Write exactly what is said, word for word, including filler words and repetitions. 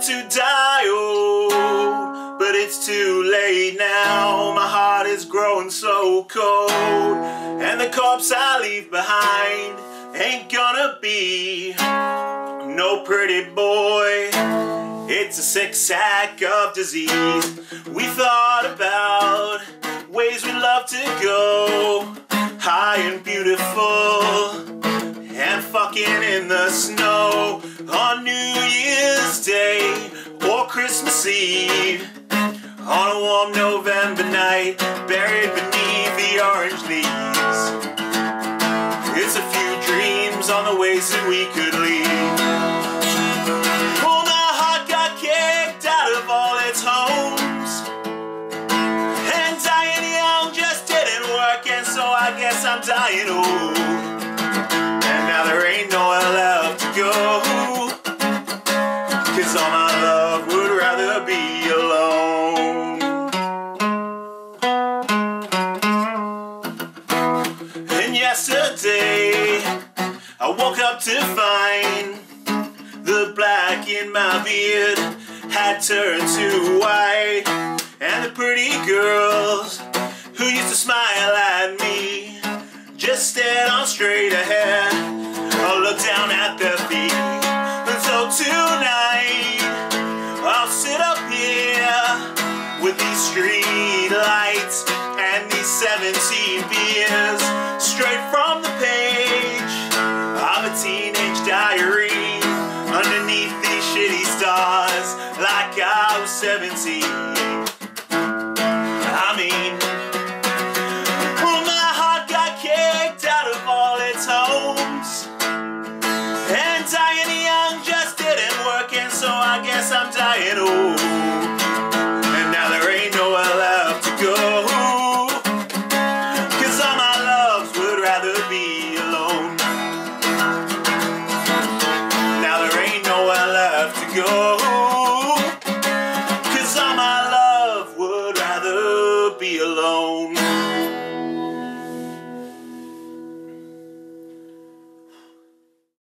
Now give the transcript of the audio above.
wanted to die, oh, but it's too late now. My heart is growing so cold, and the corpse I leave behind ain't gonna be no pretty boy. It's a sick sack of disease. We thought about ways we love to go high and beautiful, and fucking in the snow on New Year's Day or Christmas Eve, on a warm November night, buried beneath the orange leaves. It's a few dreams on the ways that we could leave. Oh, my heart got kicked out of all its homes, and dying young just didn't work, and so I guess I'm dying old. And now there ain't nowhere left to go, 'cause all my love would rather be alone. And yesterday I woke up to find the black in my beard had turned to white, and the pretty girls who used to smile at me just stared on straight ahead or looked down at their feet. And so tonight I'll sit up here with these street lights and these seventeen beers, straight from the page of a teenage diary, underneath these shitty stars, like I was seventeen. I mean, well, my heart got kicked out of all its homes,